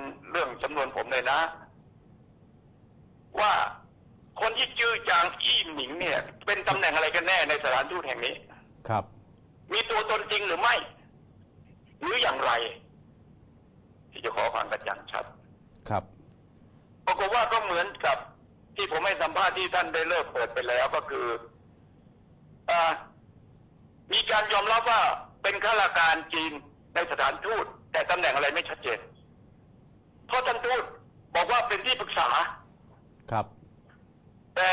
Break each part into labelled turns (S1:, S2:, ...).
S1: เรื่องจำนวนผมเลยนะว่าคนที่จื้อจางอี้หมิงเนี่ยเป็นตำแหน่งอะไรกันแน่ในสถานทูตแห่งนี้
S2: ครับ
S1: มีตัวตนจริงหรือไม่หรืออย่างไรที่จะขอความกระจ่างชัด
S2: ครับ
S1: ปรากฏว่าก็เหมือนกับที่ผมให้สัมภาษณ์ที่ท่านได้เลิกเปิดไปแล้วก็คือมีการยอมรับว่าเป็นข้าราชการจีนในสถานทูตแต่ตำแหน่งอะไรไม่ชัดเจนเพราะท่านทูตบอกว่าเป็นที่ปรึกษา
S2: ครับ
S1: แต่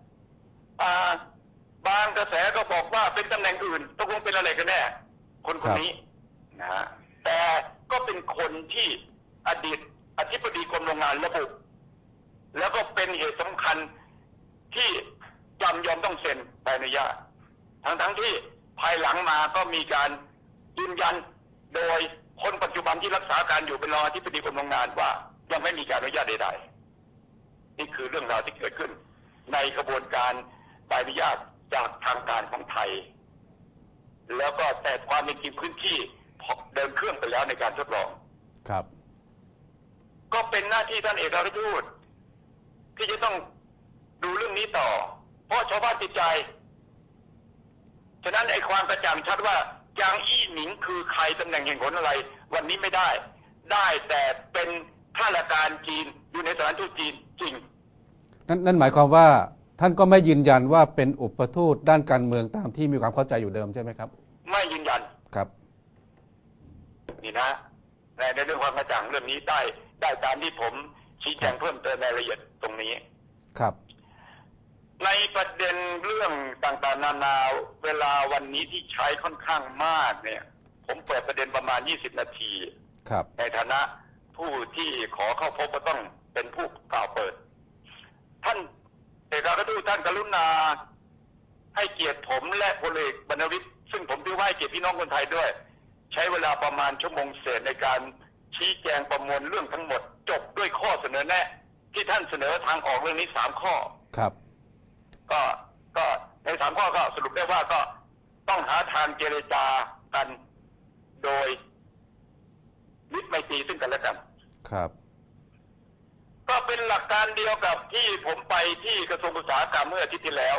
S1: บางกระแสก็บอกว่าเป็นตำแหน่งอื่นตกลงเป็นอะไรกันแน่คนนี้นะฮะแต่ก็เป็นคนที่อดีตอธิบดีกรมโรงงานระบุแล้วก็เป็นเหตุสำคัญที่จำยอมต้องเซ็นใบอนุญาตทั้งที่ภายหลังมาก็มีการยืนยันโดยคนปัจจุบันที่รักษาการอยู่เป็นรองอธิบดีกรมโรงงานว่ายังไม่มีการอนุญาตใดๆนี่คือเรื่องราวที่เกิดขึ้นในกระบวนการใบอนุญาตจากทางการของไทยแล้วก็แต่ความเป็นจริงพื้นที่เดินเครื่องไปแล้วในการทดลอง
S2: ครับ
S1: ก็เป็นหน้าที่ท่านเอกอัครราชทูตที่จะต้องดูเรื่องนี้ต่อเพราะชาวบ้านติดใจฉะนั้นไอ้ความกระจ่างชัดว่าจางอี้หมิงคือใครตำแหน่งแห่งหนอะไรวันนี้ไม่ได้แต่เป็นข้าราชการจีนอยู่ในสถานทูตจีนจริง
S2: นั่นหมายความว่าท่านก็ไม่ยืนยันว่าเป็นอุปทูตด้านการเมืองตามที่มีความเข้าใจอยู่เดิมใช่ไหมครับ
S1: ไม่ยืนยัน
S2: ครับ
S1: นี่นะในเรื่องความกระจ่างเรื่องนี้ได้ตามที่ผมชี้แจงเพิ่มเติมในรายละเอียดตรงนี้
S2: ครับ
S1: ในประเด็นเรื่องต่างๆนานาเวลาวันนี้ที่ใช้ค่อนข้างมากเนี่ยผมเปิดประเด็นประมาณ20นาที
S2: ครับ
S1: ในฐานะผู้ที่ขอเข้าพบก็ต้องเป็นผู้กล่าวเปิดท่านเอกอัครราชทูตท่านกรุณาให้เกียรติผมและพลเอกบรรณวิทย์ซึ่งผมถือว่าให้เกียรติพี่น้องคนไทยด้วยใช้เวลาประมาณชั่วโมงเศษในการชี้แจงประมวลเรื่องทั้งหมดจบด้วยข้อเสนอแนะที่ท่านเสนอทางออกเรื่องนี้3ข้อ
S2: ครับ
S1: ก็ใน3ข้อก็สรุปได้ว่าก็ต้องหาทางเจรจากันโดยมิตรไมตรีซึ่งกันและกัน
S2: ครับ
S1: ก็เป็นหลักการเดียวกับที่ผมไปที่กระทรวงอุตสาหกรรมเมื่ออาทิตย์ที่แล้ว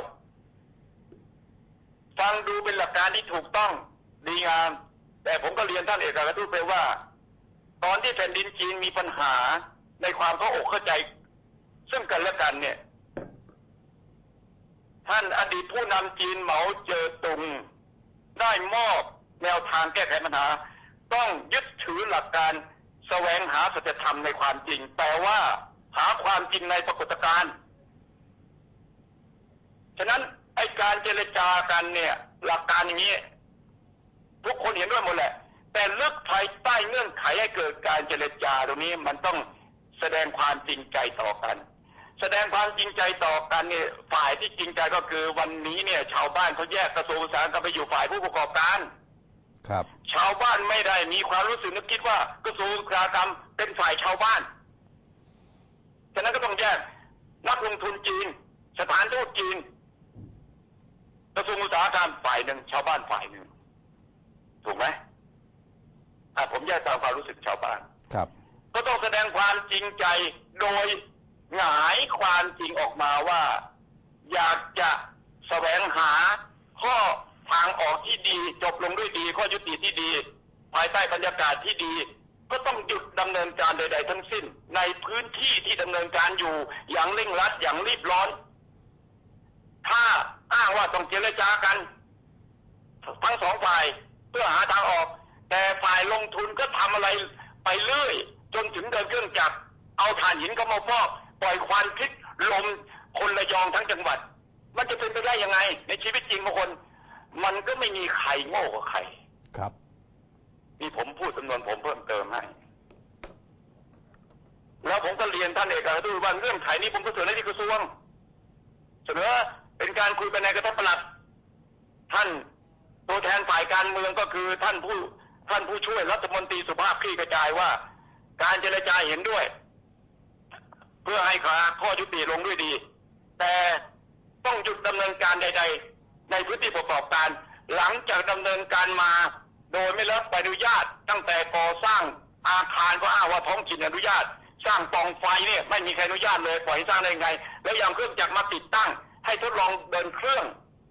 S1: ฟังดูเป็นหลักการที่ถูกต้องดีงามแต่ผมก็เรียนท่านเอกอัครราชทูตไปว่าตอนที่แผ่นดินจีนมีปัญหาในความเข้าอกเข้าใจซึ่งกันและกันเนี่ยท่านอดีตผู้นำจีนเหมาเจ๋อตุงได้มอบแนวทางแก้ไขปัญหาต้องยึดถือหลักการแสวงหาสัจธรรมในความจริงแปลว่าหาความจริงในปรากฏการณ์ฉะนั้นไอ้การเจรจากันเนี่ยหลักการอย่างนี้ทุกคนเห็นด้วยหมดแหละแต่ลึกภายใต้เงื่อนไขให้เกิดการเจรจาตรงนี้มันต้องแสดงความจริงใจต่อกันแสดงความจริงใจต่อกันเนี่ยฝ่ายที่จริงใจก็คือวันนี้เนี่ยชาวบ้านเขาแยกกระทรวงอุตสาหกรรมไปอยู่ฝ่ายผู้ประกอบการ
S2: ครับ
S1: ชาวบ้านไม่ได้มีความรู้สึกนึกคิดว่ากระทรวงอุตสาหกรรมเป็นฝ่ายชาวบ้านฉะนั้นก็ต้องแยกนักลงทุนจีนสถานทูตจีนกระทรวงอุตสาหกรรมฝ่ายหนึ่งชาวบ้านฝ่ายหนึ่งถูกไหมผมแยกตามความรู้สึกชาวบ้าน
S2: ครับ
S1: ก็ต้องแสดงความจริงใจโดยหงายความจริงออกมาว่าอยากจะแสวงหาข้อทางออกที่ดีจบลงด้วยดีข้อยุติที่ดีภายใต้บรรยากาศที่ดีก็ต้องหยุดดำเนินการใดๆทั้งสิ้นในพื้นที่ที่ดำเนินการอยู่อย่างเร่งรัดอย่างรีบร้อนถ้าอ้างว่าต้องเจรจากันทั้งสองฝ่ายเพื่อหาทางออกแต่ฝ่ายลงทุนก็ทำอะไรไปเรื่อยจนถึงเดินเครื่องจักรเอาถ่านหินเข้ามาฟอกปล่อยควันพิษลมคนระยองทั้งจังหวัดมันจะเป็นไปได้ยังไงในชีวิตจริงของคนมันก็ไม่มีใครโง่กว่าใคร
S2: ครับ
S1: นี่ผมพูดจำนวนผมเพิ่มเติมให้แล้วผมก็เรียนท่านเอกอัครราชทูตว่าเรื่องไขนี้ผมก็เสนอที่กระทรวงเสนอเป็นการคุยไปในกระทรวงปลัดท่านตัวแทนฝ่ายการเมืองก็คือท่านผู้ช่วยรัฐมนตรีสุภาพคลี่กระจายว่าการเจรจาเห็นด้วยเพื่อให้ข้อยุติลงด้วยดีแต่ต้องหยุดดำเนินการใดๆในพื้นที่ประกอบการหลังจากดำเนินการมาโดยไม่รับใบอนุญาตตั้งแต่ก่อสร้างอาคารก็อ้างว่าท้องถิ่นอนุญาต สร้างปล่องไฟเนี่ยไม่มีใครอนุญาตเลยปล่อยให้สร้างได้ยังไง แล้วยังเครื่องจักรมาติดตั้ง ให้ทดลองเดินเครื่อง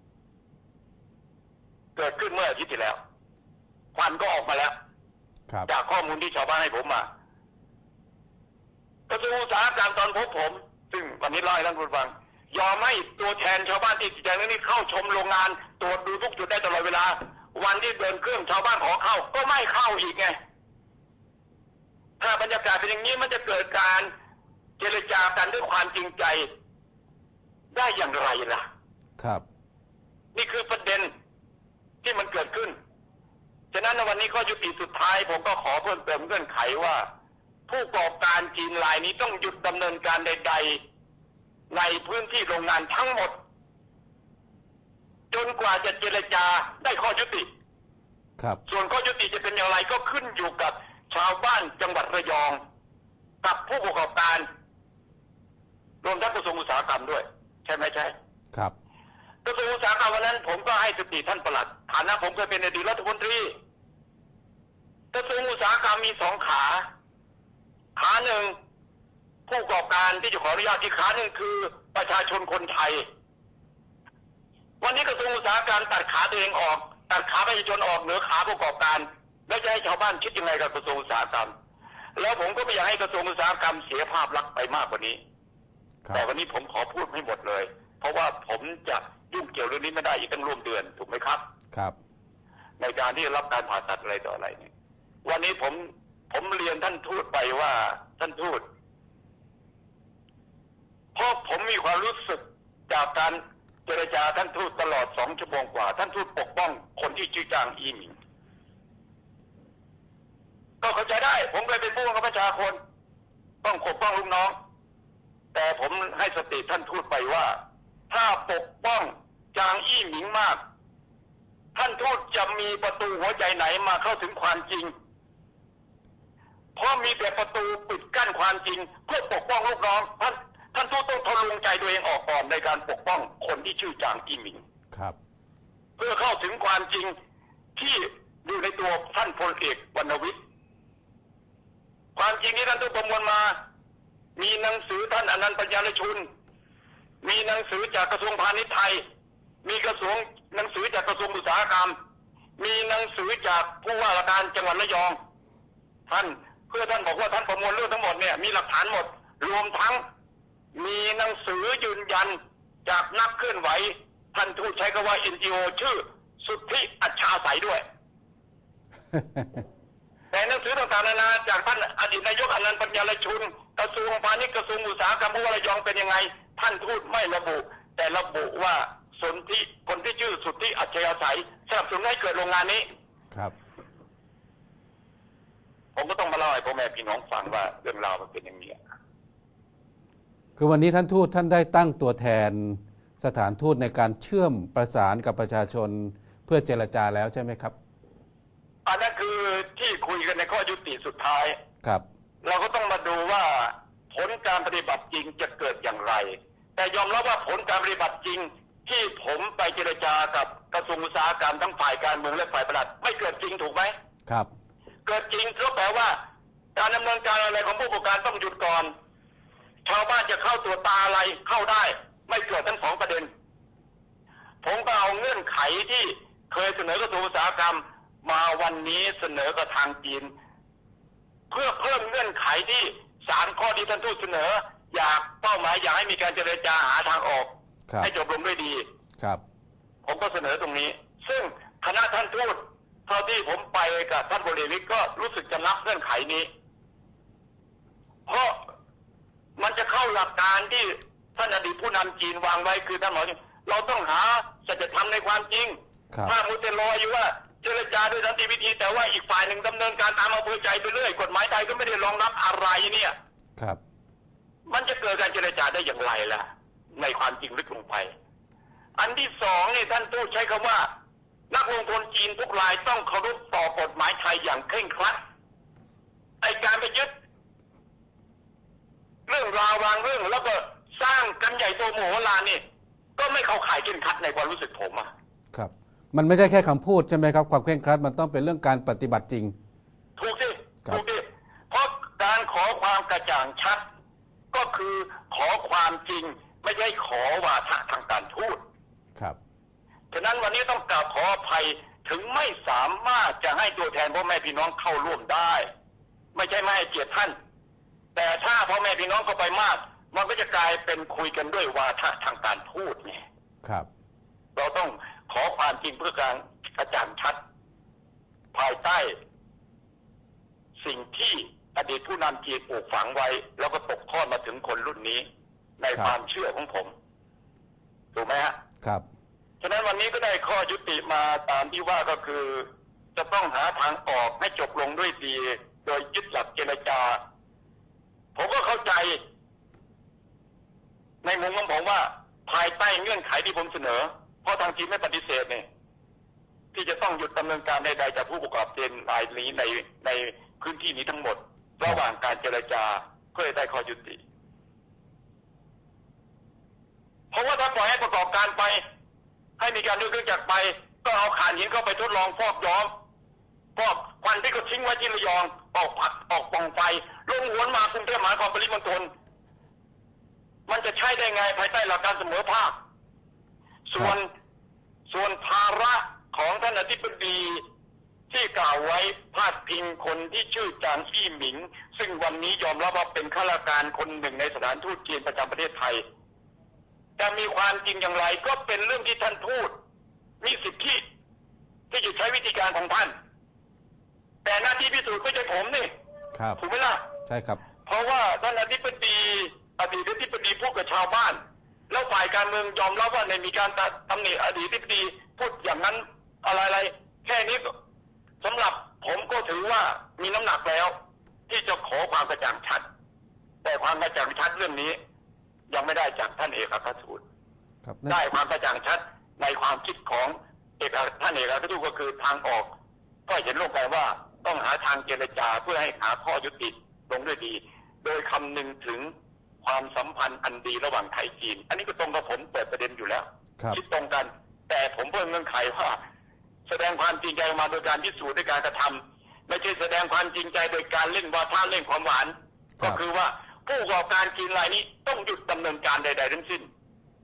S1: เกิดขึ้นเมื่ออาทิตย์ที่แล้วควันก็ออกมาแล้ว
S2: ครับ
S1: จากข้อมูลที่ชาวบ้านให้ผมมากระทรวงอุตสาหกรรมตอนพบผม ซึ่งวันนี้เล่าให้ท่านผู้ฟัง ยอมให้ตัวแทนชาวบ้านที่ติดใจเรื่องนี้เข้าชมโรงงานตรวจดูทุกจุดได้ตลอดเวลา วันที่เดินเครื่องชาวบ้านขอเข้าก็ไม่เข้าอีกไง ถ้าบรรยากาศเป็นอย่างนี้มันจะเกิดการเจรจากันด้วยความจริงใจได้อย่างไรล่ะ
S2: ครับ
S1: นี่คือประเด็นที่มันเกิดขึ้น ฉะนั้นในวันนี้ข้อยุติสุดท้ายผมก็ขอเพิ่มเติมเงื่อนไขว่า ผู้ประกอบการจีนรายนี้ต้องหยุดดำเนินการใดๆในพื้นที่โรงงานทั้งหมด จนกว่าจะเจรจาได้ข้อยุติ
S2: ครับ
S1: ส่วนข้อยุติจะเป็นอย่างไรก็ขึ้นอยู่กับชาวบ้านจังหวัดระยอง กับผู้ประกอบการรวมทั้งกระทรวงอุตสาหกรรมด้วย ใช่ไหมใช่
S2: ครับ
S1: กระทรวงอุตสาหกรรมวันนั้นผมก็ให้สติท่านปลัดฐานะผมเคยเป็นอดีตรัฐมนตรีกระทรวงอุตสาหกรรมมีสองขาหนึ่งผู้ประกอบการที่จะขออนุญาตอีกขาหนึ่งคือประชาชนคนไทย วันนี้กระทรวงอุตสาหกรรมตัดขาตัวเองออกตัดขาประชาชนออกเหนือขาผู้ประกอบการแล้วจะให้ชาวบ้านคิดยังไงกับกระทรวงอุตสาหกรรมแล้วผมก็ไม่อยากให้กระทรวงอุตสาหกรรมเสียภาพลักษณ์ไปมากกว่านี้
S2: ครับ
S1: แต่วันนี้ผมขอพูดให้หมดเลย เพราะว่าผมจะยุ่งเกี่ยวเรื่องนี้ไม่ได้อีกตั้งร่วมเดือนถูกไหมครับ
S2: ครับ
S1: ในการที่รับการผ่าตัดอะไรต่ออะไรเนี่ยวันนี้ผมเรียนท่านทูตไปว่าท่านทูตเพราะผมมีความรู้สึกจากการเจรจาท่านทูตตลอด2 ชั่วโมงกว่าท่านทูตปกป้องคนที่ชื่อจางอีหมิงก็เข้าใจได้ผมเคยเป็นผู้บังคับบัญชาคนต้องปกป้องลูกน้องแต่ผมให้สติท่านทูตไปว่าถ้าปกป้องจางอี้หมิงมากท่านทูตจะมีประตูหัวใจไหนมาเข้าถึงความจริงเพราะมีแต่ประตูปิดกั้นความจริงเพื่อปกป้องลูกน้องท่านทูตต้องทะลวงใจตัวเองออกก่อนในการปกป้องคนที่ชื่อจางอี้หมิง
S2: ครับ
S1: เพื่อเข้าถึงความจริงที่อยู่ในตัวท่านพลเอกวรรณวิทย์ความจริงที่ท่านทูตประมวลมามีหนังสือท่านอนันต์ปัญญารชุนมีหนังสือจากกระทรวงพาณิชย์ไทยมีหนังสือจากกระทรวงอุตสาหกรรมมีหนังสือจากผู้ว่าราชการจังหวัดระยองท่านบอกว่าท่านประมวลเรื่องทั้งหมดเนี่ยมีหลักฐานหมดรวมทั้งมีหนังสือยืนยันจากนักเคลื่อนไหวท่านทูตใช้คำว่า NGO ชื่อสุทธิอัจฉาใสด้วย แต่หนังสือต่างๆนานาจากท่านอดีตนายกอนันต์ปัญญารชุนกระทรวงพาณิชย์กระทรวงอุตสาหกรรมผู้ว่าระยองเป็นยังไงท่านทูตไม่ระบุ แต่ระบุว่าสนธิคนที่ชื่อสุทธิอัจฉริยะใสสนับสนุนให้เกิดโรงงานนี้
S2: ครับ
S1: ผมก็ต้องมาเล่าให้พ่อแม่พี่น้องฟังว่าเรื่องราวมันเป็นอย่างนี้
S2: คือวันนี้ท่านทูตท่านได้ตั้งตัวแทนสถานทูตในการเชื่อมประสานกับประชาชนเพื่อเจรจาแล้วใช่ไหมครับ
S1: อันนั้นคือที่คุยกันในข้อยุติสุดท้าย
S2: ครับ
S1: เราก็ต้องมาดูว่าผลการปฏิบัติจริงจะเกิดอย่างไร แต่ยอมรับว่าผลการปฏิบัติจริงที่ผมไปเจรจากับกระทรวงอุตสาหกรรมทั้งฝ่ายการเมืองและฝ่ายปลัดไม่เกิดจริงถูกไหม
S2: ครับ
S1: เกิดจริงก็แปลว่าการดำเนินการอะไรของผู้ประกอบการต้องหยุดก่อนชาวบ้านจะเข้าตัวตาอะไรเข้าได้ไม่เกิดทั้งสองประเด็นผมก็เอาเงื่อนไขที่เคยเสนอกระทรวงอุตสาหกรรมมาวันนี้เสนอกับทางจีนเพื่อเพิ่มเงื่อนไขที่3 ข้อที่ท่านทูตเสนออยากเป้าหมายอยากให้มีการเจรจาหาทางออก
S2: ครับ
S1: ให้จบลงด้วยดี
S2: ครับ
S1: ผมก็เสนอตรงนี้ ซึ่งคณะท่านทูตเท่าที่ผมไปกับท่านบริวิทย์ก็รู้สึกจะรับเงื่อนไขนี้ เพราะมันจะเข้าหลักการที่ท่านอดีตผู้นำจีนวางไว้คือท่านบอกเราต้องหาสัจธรรมในความจริง
S2: ครับ
S1: ถ้ามุตลอยอยู่ว่าเจรจาด้วยสันติวิธีแต่ว่าอีกฝ่ายหนึ่งดำเนินการตามอำเภอใจไปเรื่อยกฎหมายไทยก็ไม่ได้รองรับอะไรเนี่ย
S2: ครับ
S1: มันจะเกิดการเจรจาได้อย่างไรล่ะในความจริงลึกลงไปอันที่สองนี่ท่านทูตใช้คำว่านักลงทุนจีนทุกรายต้องเคารพต่อกฎหมายไทยอย่างเคร่งครัดไอการไปยึดเรื่องราววางเรื่องแล้วก็สร้างกันใหญ่โตโมโหลานนี่ก็ไม่เข้าข่ายเคร่งครัดในความรู้สึกผมอะ
S2: ครับ มันไม่ใช่แค่คำพูดใช่ไหมครับความเคร่งครัดมันต้องเป็นเรื่องการปฏิบัติจริง
S1: ถูกสิ
S2: ครับ
S1: ถูกสิความกระจ่างชัดก็คือขอความจริงไม่ใช่ขอวาทะทางการทูต
S2: ครับ
S1: ฉะนั้นวันนี้ต้องกราบขออภัยถึงไม่สามารถจะให้ตัวแทนพ่อแม่พี่น้องเข้าร่วมได้ไม่ใช่ไม่ให้เกียรติท่านแต่ถ้าพ่อแม่พี่น้องเข้าไปมากมันก็จะกลายเป็นคุยกันด้วยวาทะทางการทูตไง
S2: ครับ
S1: เราต้องขอความจริงเพื่อการกระจ่างชัดภายใต้สิ่งที่อดีตผู้นำจีนปลูกฝังไว้แล้วก็ตกทอดมาถึงคนรุ่นนี้ในความเชื่อของผมถูกไหมฮะ
S2: ครับ
S1: ฉะนั้นวันนี้ก็ได้ข้อยุติมาตามที่ว่าก็คือจะต้องหาทางออกให้จบลงด้วยดีโดยยึดหลักเจรจาผมก็เข้าใจในมุมของผมว่าภายใต้เงื่อนไขที่ผมเสนอเพราะทางจีนไม่ปฏิเสธเนี่ยที่จะต้องหยุดดำเนินการใดๆจากผู้ประกอบการรายนี้ในพื้นที่นี้ทั้งหมดระหว่างการเจรจาเพื่อได้ข้อยุติเพราะว่าถ้าปล่อยให้ประกอบการไปให้มีการยกเครื่องจักรไปก็เอาถ่านหินเข้าไปทดลองฟอกย้อมฟอกควันที่ก็ทิ้งไว้ที่ระยองออกปล่องไฟลงหวนมากรุงเทพมหานครปริมณฑลมันจะใช้ได้ไงภายใต้หลักการเสมอภาคส่วนภาระของท่านอธิบดีที่กล่าวไว้พาดพิงคนที่ชื่อจางอี้หมิงซึ่งวันนี้ยอมรับว่าเป็นข้าราชการคนหนึ่งในสถานทูตจีนประจำประเทศไทยจะมีความจริงอย่างไรก็เป็นเรื่องที่ท่านพูดมีสิทธิที่จะใช้วิธีการของท่านแต่หน้าที่พิสูจน์ไม่ใช่ผมนี่ถูกไหมล่ะ
S2: ใช่ครับ
S1: เพราะว่าท่านอธิบดีอดีตอธิบดีพูดกับชาวบ้านแล้วฝ่ายการเมืองยอมรับว่าในมีการตำหนิอดีตอธิบดีพูดอย่างนั้นอะไรแค่นี้สำหรับผมก็ถือว่ามีน้ำหนักแล้วที่จะขอความกระจ่างชัดแต่ความกระจ่างชัดเรื่องนี้ยังไม่ได้จากท่านเอกอัครราชทูตได้ความกระจ่างชัดในความคิดของท่านเอกอัครราชทูตก็คือทางออกก็เห็นลงไปว่าต้องหาทางเจรจาเพื่อให้หาข้อยุติลงด้วยดีโดยคำนึงถึงความสัมพันธ์อันดีระหว่างไทยจีนอันนี้ก็ตรงกับผมเปิดประเด็นอยู่แล้วคิดตรงกันแต่ผมเพิ่มเงื่อนไขว่าแสดงความจริงใจมาโดยการพิสูจน์ด้วยการกระทำไม่ใช่แสดงความจริงใจโดยการเล่นวาทะเล่นความหวานก็คือว่าผู้ประกอบการจีนรายนี้ต้องหยุดดำเนินการใดๆทั้งสิ้น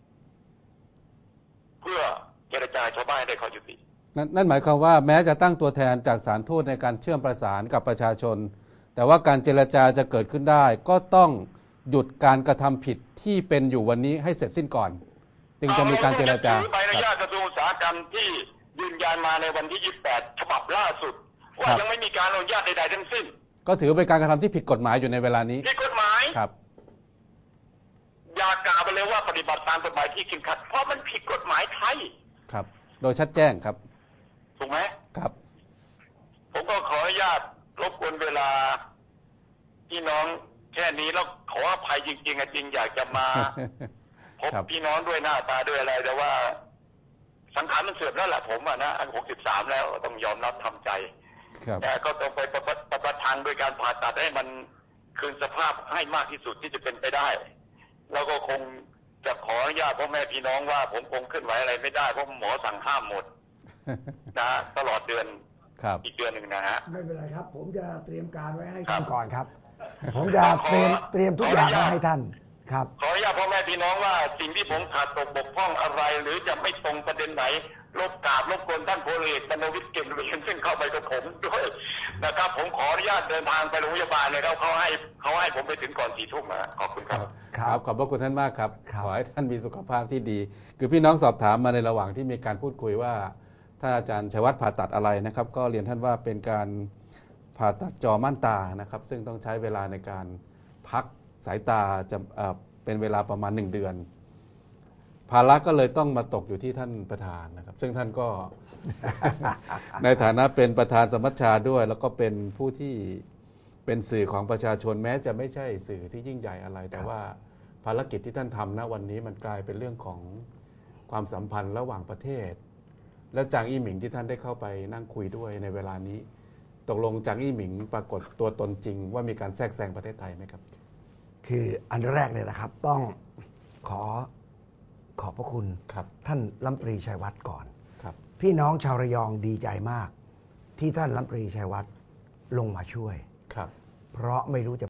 S1: เพื่อเจรจาชาวบ้านได้ข้อยุติ
S2: นั่นหมายความว่าแม้จะตั้งตัวแทนจากสถานทูตในการเชื่อมประสานกับประชาชนแต่ว่าการเจรจาจะเกิดขึ้นได้ก็ต้องหยุดการกระทำผิดที่เป็นอยู่วันนี้ให้เสร็จสิ้นก่อนจึงจะมีการเจรจา
S1: ใบอนุญาตกระทรวงอุตสาหกรรมที่ยืนยันมาในวันที่28ฉบับล่าสุดว่ายังไม่มีการอนุญาตใดๆทั้งสิ้น
S2: ก็ถือเป็นการกระทำที่ผิดกฎหมายอยู่ในเวลานี้
S1: ผิดกฎหมาย
S2: ครับ
S1: อย่ากล่าวไปเลยว่าปฏิบัติตามกฎหมายที่เข้มขัดเพราะมันผิดกฎหมายไทย
S2: ครับโดยชัดแจ้งครับ
S1: ถูกไหม
S2: ครับ
S1: ผมก็ขออนุญาตรบกวนเวลาพี่น้องแค่นี้แล้วขออภัยจริงๆจริงอยากจะมาพบพี่น้องด้วยหน้าตาด้วยอะไรแต่ว่าสังขารมันเสื่อมแล้วแหละผมนะอัน63แล้วต้องยอมรับทำใจแต่ก็ต้องไปประทังโดยการผ่าตัดให้มันคืนสภาพให้มากที่สุดที่จะเป็นไปได้แล้วก็คงจะขออนุญาตพ่อแม่พี่น้องว่าผมคงเคลื่อนไหวอะไรไม่ได้เพราะหมอสั่งห้ามหมดนะตลอดเดือนอีกเดือนหนึ่งนะฮะ
S3: ไม่เป็นไรครับผมจะเตรียมการไว้ให้ท่านก่อนครับผมจะเตรียมทุกอย่างไว้ให้ท่านครับ
S1: ขออนุญาตพ่อแม่พี่น้องว่าสิ่งที่ผมขาดตกบกพร่องอะไรหรือจะไม่ตรงประเด็นไหนรบกวนท่านพลเอกบรรณวิทย์เก่งเรียนซึ่งเข้าไปกับผมด้วยนะครับผมขออนุญาตเดินทางไปโรงพยาบาลเลยเขาให้ผมไปถึงก่อน4 ทุ่มนะขอบคุณครับ
S2: ครับขอบพระคุณท่านมากครับขอให้ท่านมีสุขภาพที่ดีคือพี่น้องสอบถามมาในระหว่างที่มีการพูดคุยว่าถ้าอาจารย์ชัยวัฒน์ผ่าตัดอะไรนะครับก็เรียนท่านว่าเป็นการผ่าตัดจอม่านตานะครับซึ่งต้องใช้เวลาในการพักสายตาจะเป็นเวลาประมาณ1 เดือนภาระก็เลยต้องมาตกอยู่ที่ท่านประธานนะครับซึ่งท่านก็ ในฐานะเป็นประธานสมัชชาด้วยแล้วก็เป็นผู้ที่เป็นสื่อของประชาชนแม้จะไม่ใช่สื่อที่ยิ่งใหญ่อะไรแต่ว่าภารกิจที่ท่านทำณวันนี้มันกลายเป็นเรื่องของความสัมพันธ์ระหว่างประเทศแล้วจางอี้หมิงที่ท่านได้เข้าไปนั่งคุยด้วยในเวลานี้ตกลงจางอี้หมิงปรากฏตัวตนจริงว่ามีการแทรกแซงประเทศไทยไหมครับ
S3: คืออันแรกเนี่ยนะครับต้องขอบพระคุณท่านรัฐมนตรีชัยวัฒน์ก่อนพี่น้องชาวระยองดีใจมากที่ท่านรัฐมนตรีชัยวัฒน์ลงมาช่วยเพราะไม่รู้จะ